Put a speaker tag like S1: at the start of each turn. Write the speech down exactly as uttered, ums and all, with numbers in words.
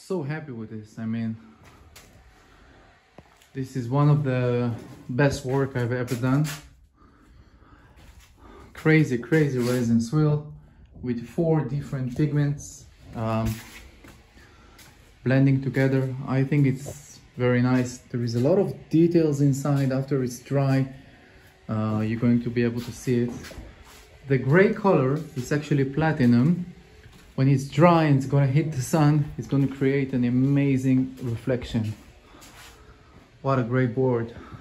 S1: so happy with this. I mean, this is one of the best work I've ever done. Crazy, crazy resin swill with four different pigments um, blending together. I think it's very nice. There is a lot of details inside. After it's dry, uh, you're going to be able to see it. The gray color is actually platinum. When it's dry and it's gonna hit the sun, it's gonna create an amazing reflection. What a great board.